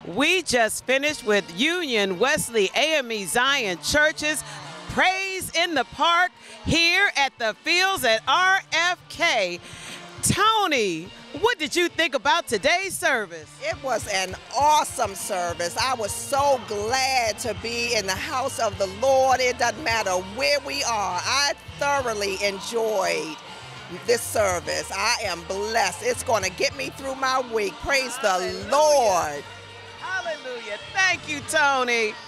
We just finished with Union Wesley AME Zion Church's Praise in the Park here at the Fields at RFK. Tony, what did you think about today's service? It was an awesome service. I was so glad to be in the house of the Lord. It doesn't matter where we are. I thoroughly enjoyed this service. I am blessed. It's going to get me through my week. Praise the Lord. Hallelujah. Thank you, Tony.